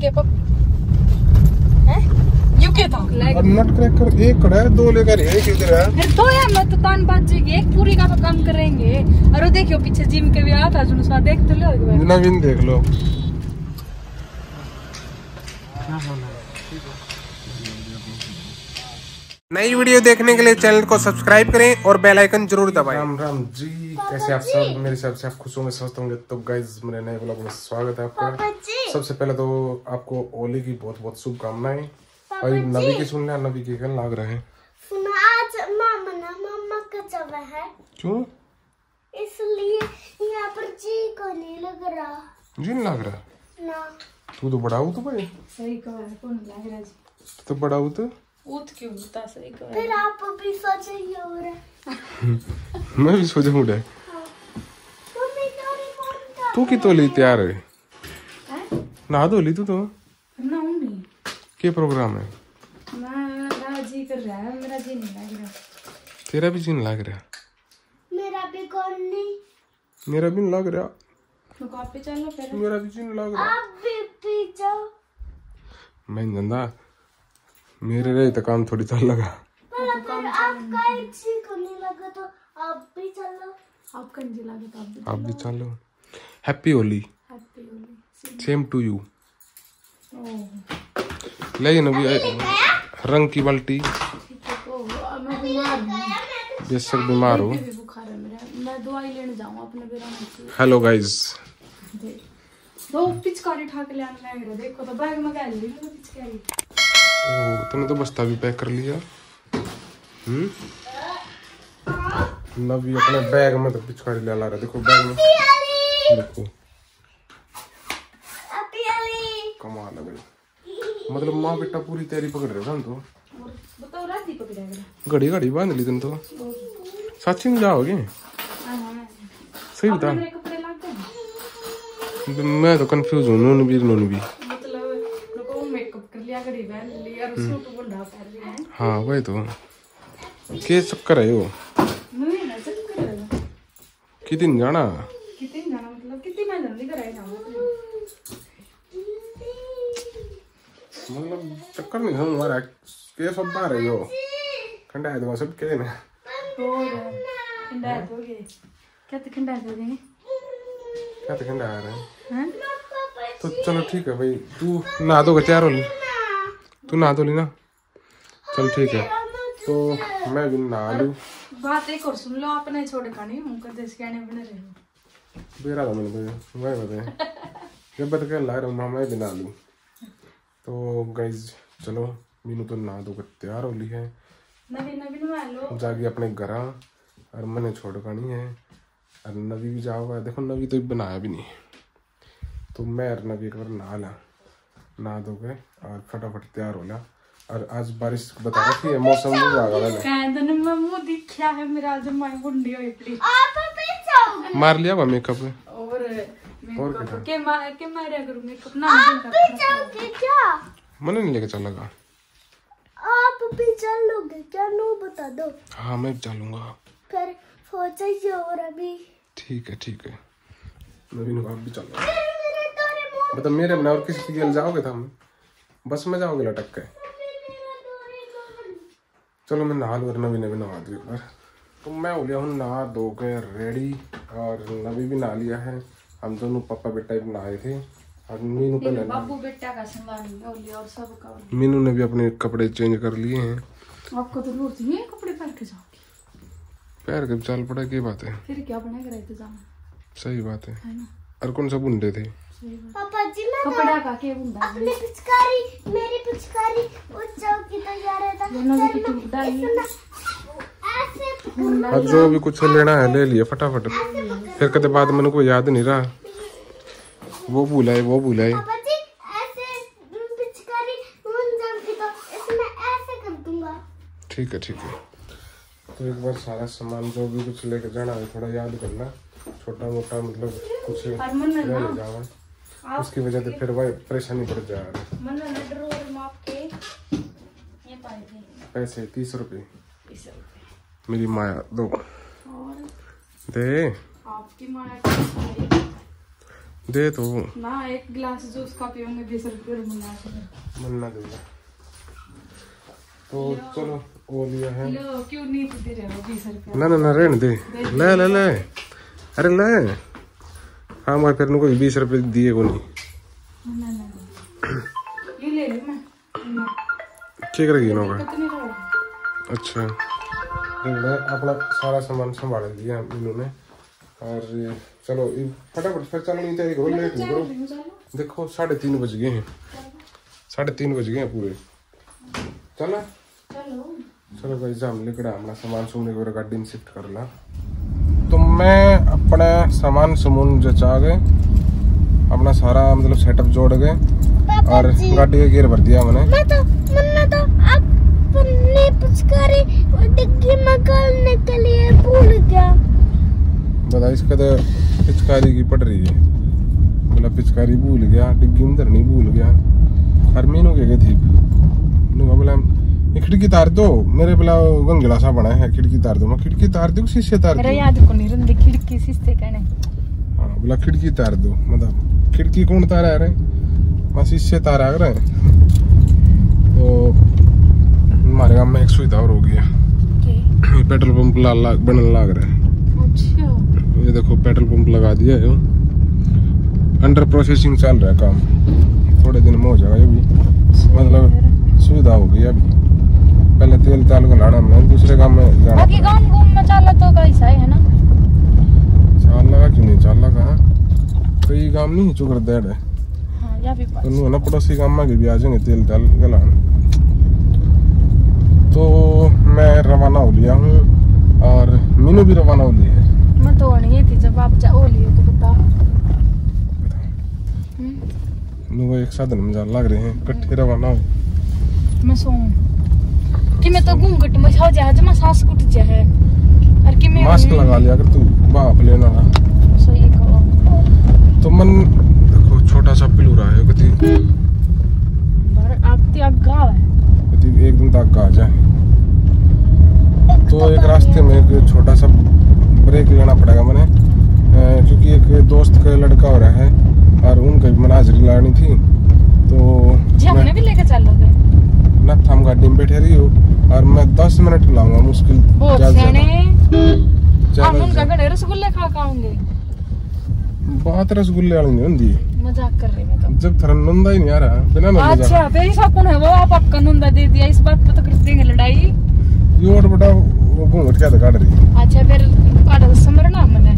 क्या यू क्या था नट क्रैकर एक कड़ा है, दो लेकर एक इधर है। फिर दो यार मत तान बाजेगी, एक पूरी का तो काम करेंगे। और देखियो पीछे जिम के भी आ था जुनूसा, देख तो लो एक बार। नवीन देख लो। नई वीडियो देखने के लिए चैनल को सब्सक्राइब करें और बेल आइकन जरूर दबाएं। राम राम जी, कैसे आप सब? मेरे हिसाब से आप खुश होंगे, स्वस्थ होंगे। तो गाइज मेरे नए व्लॉग में स्वागत है आपका। सबसे पहले तो आपको होली की बहुत बहुत शुभकामनाएं। और नवी की सुन लिया, नवी की क्या लाग रहा है? आज मम्मा का जब है, क्यों? इसलिए यहाँ पर जी को नहीं लग रहा। जी नहीं लग रहा ना। तू तो बड़ा हो तो भाई। सही कहा है, कौन लग रहा है? तो बड़ा हो तो उठ क्यों होता? सही कहा है। फिर आप भी सोचे ही हो रहे। मैं भी सोचा मुझे तू की तो ली तैयार है नहा धो ली तू तो ना नहीं क्या प्रोग्राम है? मेरा जी कर रहा है, मेरा जी नहीं लग रहा। तेरा भी जी नहीं लग रहा? मेरा भी कौन नहीं। मेरा भी नहीं लग रहा। तो आप पे चलो फिर। मेरा भी जी नहीं लग रहा। आप भी पी जाओ। मैं धंधा मेरे रहे तो काम थोड़ी चल लगा। फिर आपका जी को नहीं लगा तो आप भी चलो। आपका जी लगे तो आप भी चलो। Happy Holi. Happy Holi. Same to you. ले ना भी रंग की बाल्टी। मैं बीमार हूँ, बेशक बीमार हो। बुखार है मेरा, मैं दवाई लेने जाऊँ अपने बेरा। हेलो गाइज, दो पिचकारी उठा के ले आना लग रहा। देखो तो बैग में क्या ली पिचकारी। तुमने तो बस्ता भी पैक कर लिया। नबी अपने बैग में तो पिचकारी ला रहा। देखो बैग में, देखो कमाल है भाई। मतलब माँ बेटा पूरी तैयारी पकड़ रहे हो तो। बताओ राती पकड़ेगा। घड़ी घड़ी बांध ली तुम तो। सच्ची में जाओगे? सही बता। मेरे कपड़े लाग गए। मैं तो कंफ्यूज हूँ। नून भी मतलब मेकअप कर लिया, घड़ी पहन ली और सूट बुंदा पहन लिया है। हाँ वही तो। के चक्कर है वो? नहीं ना चक्कर है। कितने जाना? कितने जाना मतलब कितनी मैं जल्दी कराई जाऊँ। मतलब चक्कर नहीं है हमारा। के सब बाहर है यो खंडा है तो सब के ना। और खंडा हो गए क्या? तो खंडा हो गए क्या तो खंडा आ रहा है? हैं? तो चलो ठीक है भाई, तू नहा दो तैयार हो ली? तू नहा दो ली ना? चल ठीक है, तो मैं भी नहा लूं। बात एक और सुन लो, आपने छोड़ खानी हूँ कदे सियाने बने रहे हो। बेरा था मैंने मैं बताया जब बता के ला रहा हूँ मैं भी नहा लूं। तो गाइज चलो, मीनू तो नहा दो तैयार हो ली है। नवी नवा लो जाके अपने घर और मैंने छोड़ खानी है। और नवी भी जाओगा। देखो नवी तो बनाया भी नहीं, तो मैं और नवी एक बार नहा दो के और फटाफट तैयार हो ला। और आज बारिश बता रखी है, मौसम विभाग वाला मैं मुंह दिखा है मेरा आज माई बुंडी हुई प्लीज। आप भी जाओ। मार लिया वो मेकअप और मेकअप के मारा करूं मेकअप ना। आप भी जाओगे क्या? मैंने नहीं लेके चलेगा। आप भी चलोगे क्या? नो बता दो। हाँ मैं चलूंगा। फिर हो जाइए। और अभी ठीक है नवीन आप भी चलो। मतलब मेरे में और किसी के जाओगे? था बस में जाओगे लटक के? चलो मैं नहा लूँ और नवी ने भी नहा दी एक बार। तो मैं हो गया हूँ नहा धो के रेडी। और नवी भी नहा लिया है। हम दोनों पापा बेटा भी नहाए थे। और मीनू पहले बाबू बेटा का संभाल लिया और सबका। मीनू ने भी अपने कपड़े चेंज कर लिए हैं। आपको तो जरूरत नहीं है कपड़े पहन के जाओगे। पैर के चल पड़ा, क्या बात है? फिर क्या बना कर रहते जाना। सही बात है ना? और कौन सा बुंडे थे? पापा जी मैं कपड़ा का क्या बुंदा अपनी पिचकारी, मेरी पिचकारी उस चौकी तो जा रहा था। और जो भी कुछ लेना है ले लिया फटाफट। फिर कदे बाद मैंने को याद नहीं रहा, वो भूलाए। पापा जी ऐसे पिचकारी उन चौकी तो इसमें ऐसे कर दूंगा। ठीक है तो एक बार सारा सामान जो भी कुछ लेके जाना है थोड़ा याद करना। छोटा मोटा मतलब कुछ ले जाओ, उसकी वजह से फिर वही परेशानी बढ़ जा रही। पैसे 30 रुपए मेरी माया दो। दे आपकी माया दे तो ना, एक गिलास जूस का पियोगे 20 रुपये मन्ना देगा। तो चलो वो लिया है। लो, क्यों नहीं दे रहे हो 20 रुपये? ना ना ना रहने दे, ले ले ले, अरे ले। हाँ मैं फिर कोई 20 रुपये दिए को नहीं। ये ले लो मैं क्या करेगी ना? कितने का? अच्छा अपना सारा सामान संभाल लिया इन्होंने। और चलो फटाफट फिर चलो नहीं तैयारी करो, लेट नहीं करो। देखो 3:30 बज गए हैं, 3:30 बज गए हैं पूरे। चलो चलो भाई जाम लिकड़ा अपना सामान सुमने को गाड़ी में शिफ्ट कर ला। तो मैं अपना सामान समून जचा गए, अपना सारा मतलब सेटअप जोड़ गए और गाड़ी का गियर भर दिया मैंने। मैं तो अपनी पिचकारी डिग्गी में निकालने के लिए भूल गया। बता इसका तो पिचकारी की पड़ रही है, बोला पिचकारी भूल गया, डिग्गी में धरनी भूल गया। और मीनू के थी बोला खिड़की तार दो, मेरे बोला गंगला सा बना है, खिड़की तार दो। मैं खिड़की तार दो, शीशे तार दो। मेरा याद को नहीं रंदी खिड़की शीशे कहने। हाँ बोला खिड़की तार दो, मतलब खिड़की कौन तारा है रे? मैं शीशे तारा कर रहे। तो हमारे गांव में एक सुविधा और हो गया, पेट्रोल पंप बनने लग रहा है। अच्छा ये देखो पेट्रोल पंप लगा दिया है, अंडर प्रोसेसिंग चल रहा है काम, थोड़े दिन में हो जाएगा ये भी, मतलब सुविधा हो गई। अभी पहले तेल ताल को लाना हमने, दूसरे काम में जाना। बाकी गांव में चाला तो कैसा है ना? चाल लगा क्यों नहीं, चाल लगा कई काम नहीं चुकर देड़ है। हाँ या भी बात तो ना पड़ोसी काम में भी आ जाएंगे तेल ताल गलाने। तो मैं रवाना हो लिया हूँ और मीनू भी रवाना हो ली है। मैं तो नहीं थी जब आप जाओ लिए तो बता। वो एक साधन में जा लग रहे हैं, इकट्ठे रवाना हो। मैं सो कि मैं तो घूंघट में हो जाए जमा सांस उठ जाए। और कि मैं मास्क लगा लिया अगर तू बाप लेना ना। सही कहो। तो मन देखो छोटा सा पिलू रहा है कति बार आगती आग गाव है, कति एक दिन तक आ जाए। तो एक रास्ते में एक छोटा सा ब्रेक लेना पड़ेगा मैंने, क्योंकि एक दोस्त का लड़का हो रहा है और उनका भी मैंने हाजिरी लानी थी। तो जी हमने भी लेके चल रहे ना था, हम गाड़ी में बैठे रही हो और मैं 10 मिनट लाऊंगा मुश्किल। बहुत सियाने हम उनका ज्यादा गड़े रसगुल्ले खा खाऊंगे। बात रसगुल्ले वाली नहीं होती, मजाक कर रही मैं तो। जब थरा नंदा ही नहीं आ रहा बिना मैं अच्छा फिर ऐसा कौन है वो? आप आपका नंदा दे दिया, इस बात पे तो कर देंगे लड़ाई। ये और बड़ा वो घूंघट क्या काट रही है। अच्छा फिर काट समरना मैंने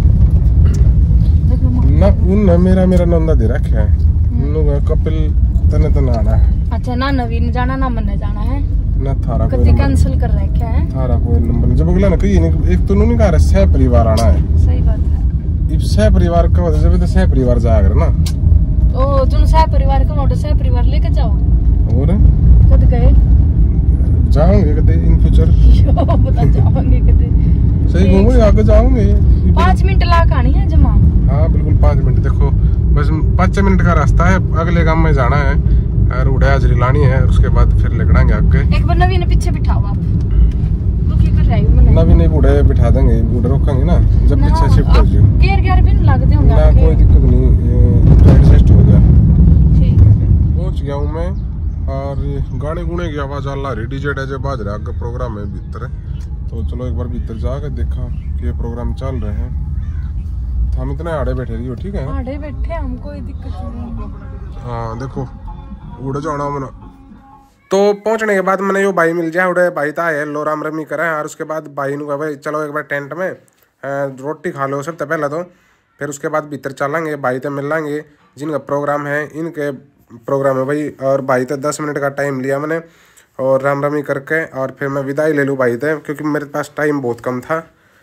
ना उन मेरा नंदा दे रखा है, उन्होंने कपिल तने तना आना है। अच्छा ना नवीन जाना ना मन्ने जाना है ना थारा कोई कति कैंसिल कर रखा है। थारा कोई नंबर जब अगला ना कहीं नहीं, एक तो नहीं कह रहा सह परिवार आना है। सही बात है। इब सह परिवार का होता जब तो सह परिवार जाया कर ना। ओ तुम सह परिवार का मोटर सह परिवार लेके जाओ। और कद गए जाओगे कदे इन फ्यूचर? बता जाओगे कदे? सही घूमोगे आगे जाओगे। 5 मिनट ला कहानी है जमा। हाँ बिल्कुल 5 मिनट। देखो बस 5 मिनट का रास्ता है, अगले गांव में जाना है और उड़े हाजिरी लानी है, उसके बाद फिर लगड़ाएंगे आगे। एक बार नवीन पीछे बिठाओ आप। दुखी कर रही हूं मैं। नवीन नहीं बूढ़े बिठा देंगे, बूढ़े रोकेंगे ना जब पीछे शिफ्ट हो जाओ। गेयर भी नहीं लगते होंगे ना आपके? कोई दिक्कत नहीं, एडजस्ट हो गया। ठीक है पहुंच गया हूँ मैं और गाने गुने की आवाज आ रही, डीजे डीजे बाज रहा आगे प्रोग्राम है भीतर। तो चलो एक बार भीतर जाकर देखा कि ये प्रोग्राम चल रहे हैं। तो हम इतने आड़े बैठे रही हो, ठीक है? आड़े बैठे हम, कोई दिक्कत नहीं। हाँ देखो उड़ जाना मैंने। तो पहुंचने के बाद मैंने यो भाई मिल जाए, उड़े भाई था है लो राम रमी करे। और उसके बाद भाई ने कहा भाई चलो एक बार टेंट में रोटी खा लो सबसे पहले तो, फिर उसके बाद भीतर चलेंगे, भाई तो मिल लेंगे जिनका प्रोग्राम है, इनके प्रोग्राम है भाई। और भाई तो 10 मिनट का टाइम लिया मैंने और राम रमी करके और फिर मैं विदाई ले लूँ भाई थे, क्योंकि मेरे पास टाइम बहुत कम था।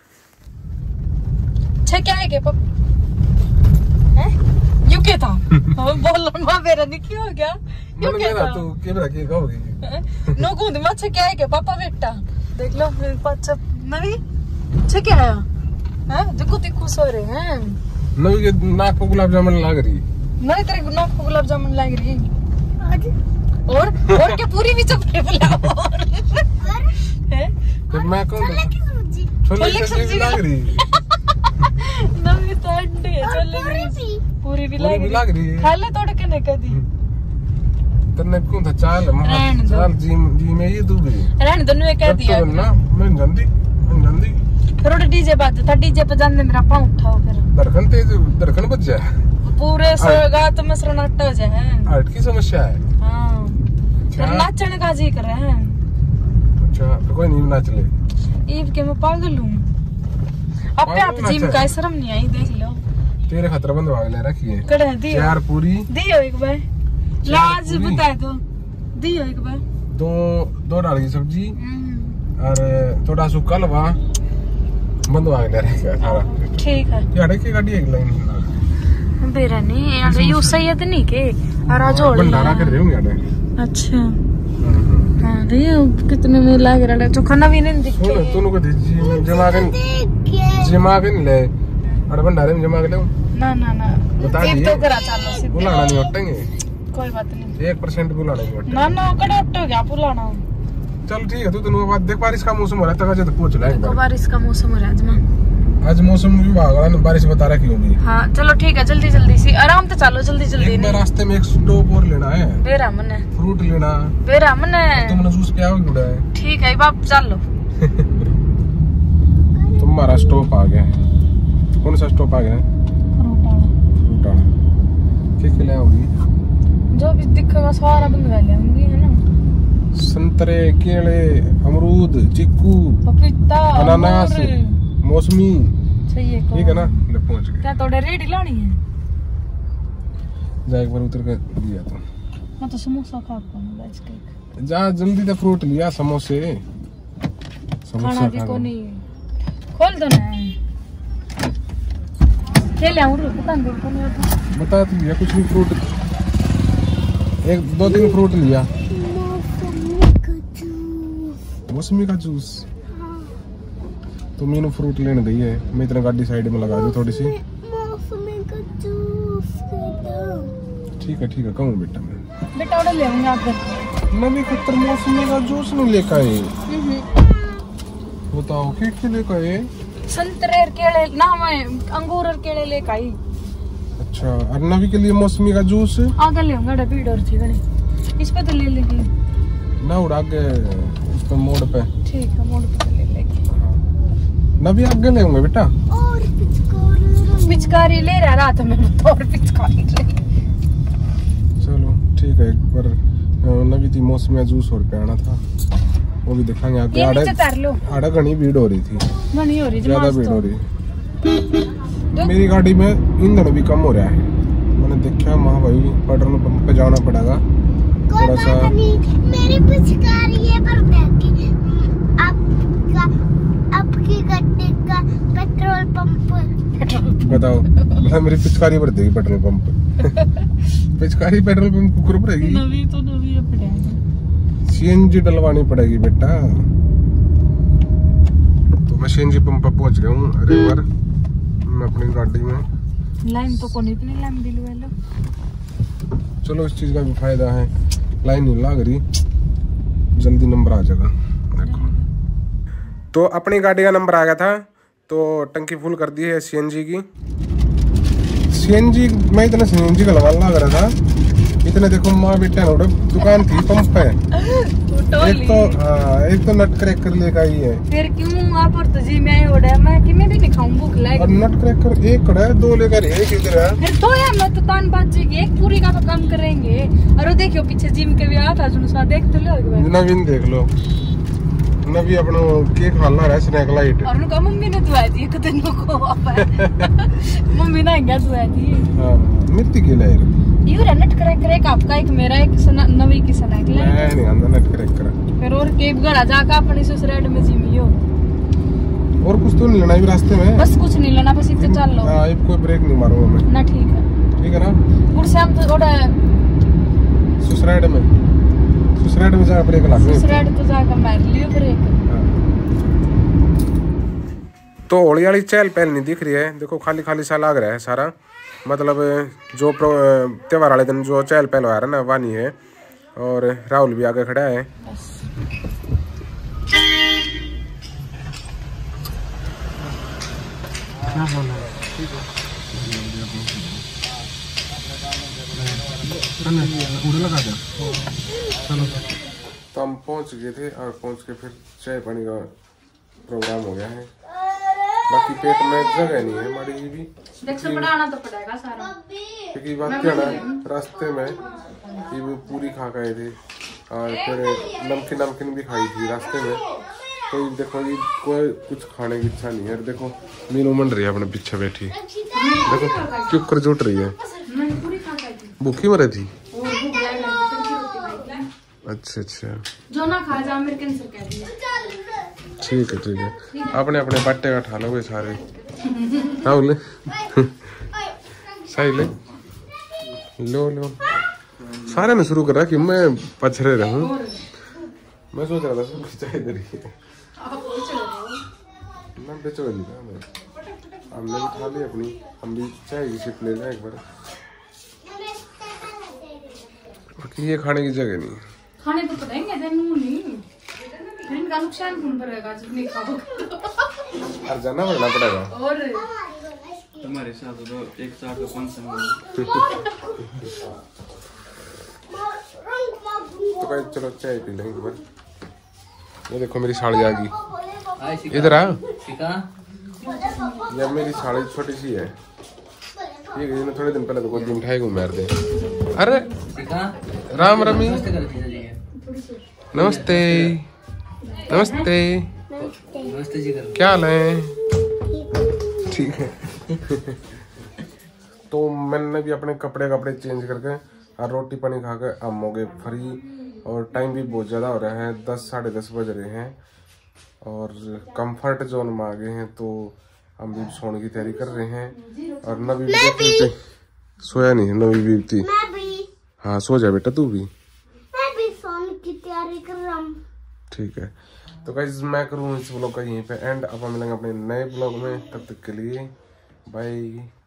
क्या है पप? यू क्या था? बोल मां मेरा नहीं क्यों हो गया? यू क्या था? तू कैमरा की कहोगी? नो गुंद मत क्या है पापा बेटा देख लो मेरे पास नवी छे क्या है? हैं देखो ते खुश हो रहे हैं। नवी के नाक को गुलाब जामुन लग रही। नहीं तेरे नाक को गुलाब जामुन लग रही और क्या पूरी भी चपके बुलाओ हैं? तो मैं कौन छोले की सब्जी लग रही। नवी तो अंडे छोले पूरी पूरी भी लग रही है। खाले तोड़ के नहीं कदी तन्ने क्यों था चाल जी में ये तू भी रहने दो ने कह दिया ना मैं जल्दी रोड डीजे बाज था डीजे पे जाने मेरा पाँव उठाओ फिर दरखन बच जाए पूरे गात में सन्नाटा हो जाए। हार्ट की समस्या है। हाँ फिर नाचने का जी कर रहे हैं। अच्छा तो कोई नहीं नाच ले ईब के मैं पागल हूँ। अब आप जिम का शर्म नहीं आई देख लो तेरे खतरा बंद भाग ले रखी है कड़े दियो चार पूरी दियो एक बार लाज बता दो दियो एक बार दो दाल की सब्जी और थोड़ा सूखा लवा बंद भाग ले रखी है सारा ठीक है यार की गाड़ी एक लाइन बेरा नहीं ऐसे यू सैयद नहीं के राजो भंडारा कर रहे होंगे यार। अच्छा हां दियो कितने में लाग रहा है चोखा नवी नहीं दिखे सुन तूने को जमा के ले और भंडारे में जमा के ले ना बता दिए तो करा चलो सीधे बुलाना नहीं हटेंगे कोई बात नहीं 1% बुलाना नहीं हटेंगे ना कड़ा हटो क्या बुलाना चल ठीक है तू बात देख बारिश का मौसम हो रहा है तक पहुंच लाएंगे बारिश का मौसम हो रहा है आज मौसम विभाग वाला ने बारिश बता रखी होगी। हाँ चलो ठीक है जल्दी सी आराम से चलो जल्दी एक रास्ते में एक स्टॉप और लेना है बेरा मने फ्रूट लेना बेरा मने तुमने जूस क्या होगा ठीक है बाप चलो तुम्हारा स्टॉप आ गया है। कौन सा स्टॉप आ गया है फ्रूट वाला क्या ले आओगी जो भी दिखेगा सारा बनवा लेंगे है ना संतरे केले अमरूद चीकू पपीता अनानास मौसमी सही है ठीक है ना ले पहुंच गए क्या थोड़े रेडी लानी है जा एक बार उतर कर लिया तो मैं तो समोसा खा पाऊंगा इसके जा जल्दी से फ्रूट लिया समोसे खाना भी को नहीं खोल दो ना खेल आऊं पता नहीं को नहीं बता तू लिया कुछ नहीं फ्रूट एक दो तीन फ्रूट लिया मौसमी का जूस तो मीनू फ्रूट लेने गई है मैं इतना गाड़ी साइड में लगा दूं थोड़ी सी मौसमी का जूस ठीक है कहूँ बेटा मैं बेटा ऑर्डर ले आऊंगा आप नवी खतर मौसमी का जूस नहीं लेकर आए बताओ क्या लेकर आए संतरे और केले ना मैं अंगूर और केले लेकर आई। अच्छा और नवी के लिए मौसमी का जूस आगे ले आऊंगा भीड़ और थी गणी इस पे तो ले लेंगे ना उड़ा के उस पे मोड़ पे ठीक है मोड़ पे ले लेंगे नवी आगे ले आऊंगा बेटा और पिचकारी ले रहा रात में तो और पिचकारी ले चलो ठीक है एक बार नवी थी मौसमी का जूस और पे आना था वो भी दिखाएंगे आगे आड़ा घनी भीड़ हो रही थी नहीं हो रही ज्यादा भीड़ हो रही मेरी गाड़ी में ईंधन भी कम हो रहा है मैंने देखा वहाँ भाई पेट्रोल पंप पे जाना पड़ेगा थोड़ा सा मेरी पिचकारी है पर आपकी गाड़ी का पेट्रोल पंप बताओ मेरी पिचकारी भर देगी पेट्रोल पंप पिचकारी पेट्रोल पंप कुकर भरेगी नवी पड़ेगी सीएनजी डलवानी पड़ेगी बेटा तो मैं सीएनजी पंप पर पहुंच गया हूँ अरे बार मैं अपनी गाड़ी में लाइन तो कौन इतनी लाइन दिलवा लो चलो इस चीज का भी फायदा है लाइन नहीं लग रही जल्दी नंबर आ जाएगा देखो तो अपनी गाड़ी का नंबर आ गया था तो टंकी फुल कर दी है सीएनजी की सीएनजी मैं इतना सीएनजी का लगा लग रहा था इतने देखो माँ बेटा दुकान थी पंप पे एक तो नट क्रैकर लेकर आई है फिर क्यों आप और तो जी मैं ओड़ा मैं कि मैं भी नहीं खाऊं भूख लगी और नट क्रैकर एक कड़ा है दो लेकर एक इधर है फिर दो यार मैं तो तान बचेगी एक पूरी का तो काम करेंगे और वो देखियो पीछे जिम के भी आता जुन सा देख तो लो नवीन देख लो नवी अपनो केक खाना रहा स्नैक लाइट और उनका मम्मी ने दुआ दी एक दिन को मम्मी ने क्या दुआ दी हां मिट्टी के लाए यू नट क्रैकर एक आपका एक मेरा एक नवी की स्नैक लाइट नहीं अंदर नट क्रैकर फिर और केक घर जाकर अपने ससुराल में जिमियो और कुछ तो नहीं लेना भी रास्ते में बस कुछ नहीं लेना बस इतने चल लो हां एक कोई ब्रेक नहीं मारूंगा मैं ना ठीक है ना गुड़ से हम तो थोड़ा ससुराल में जा ब्रेक लगा ससुराल तो जाकर मार लियो ब्रेक तो होली वाली चहल पहल नहीं दिख रही है देखो खाली खाली सा लग रहा है सारा मतलब जो त्योहार वाले दिन जो चहल पहल हो रहा है ना वह नहीं है और राहुल भी आगे खड़ा है लगा दे। चलो तो हम पहुंच गए थे और पहुंच के फिर चाय पानी का प्रोग्राम हो गया है। बाकी पेट में जगह नहीं है हमारी जी भी, बढ़ाना तो पड़ेगा सारा, क्योंकि बात क्या ना रास्ते में ये वो पूरी खा गए थे और फिर नमकीन भी खाई थी रास्ते में। तो देखो ये कोई कुछ खाने की इच्छा नहीं है। देखो मीनू मंड रही है अपने पीछे बैठी, देखो क्यों कर जुट रही है, भूखी मरे थी। अच्छा जो ना खा जा मेरे कैंसर कह दिया। ठीक है अपने अपने बाटे का ठा लो सारे। हाँ बोले सही ले लो सारे ने शुरू करा कि मैं पछड़े रहूं। मैं सोच रहा था सब खिंचाई दे रही है ना, बेचो हमने भी खा ली अपनी, हम भी चाय की सिप ले जाए एक बार। बाकी ये खाने की जगह नहीं, खाने तो पड़ेंगे नहीं, इनका नुकसान कौन करेगा जब नहीं खाओगे। और जाना पड़ना पड़ेगा और तुम्हारे साथ तो एक साथ तो कौन सा तो भाई चलो चाय पी लेंगे एक बार। ये देखो मेरी साड़ी आ गई, इधर आ। ये मेरी साड़ी छोटी सी है, ये थोड़े दिन पहले तो कोई मिठाई को मार दे। अरे राम रमी, नमस्ते नमस्ते नमस्ते जी कर। क्या हाल है? ठीक है तो मैंने भी अपने कपड़े चेंज करके और रोटी पानी खा के हम हो गए फ्री। और टाइम भी बहुत ज़्यादा हो रहा है, 10 साढ़े 10 बज रहे हैं और कंफर्ट जोन में आ गए हैं। तो हम भी सोने की तैयारी कर रहे हैं। और नवी भी सोया नहीं है, नवी भी हाँ सो जा बेटा तू भी। मैं भी सोने की तैयारी कर रहा हूँ। ठीक है तो गाइस मैं करूँ इस ब्लॉग का यहीं पे एंड। अब हम मिलेंगे अपने नए ब्लॉग में, तब तक के लिए बाय।